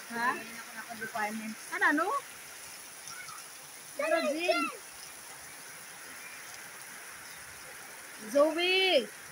Ha? Hindi ako naka-department. Ano? Ano, Jin? Zoe!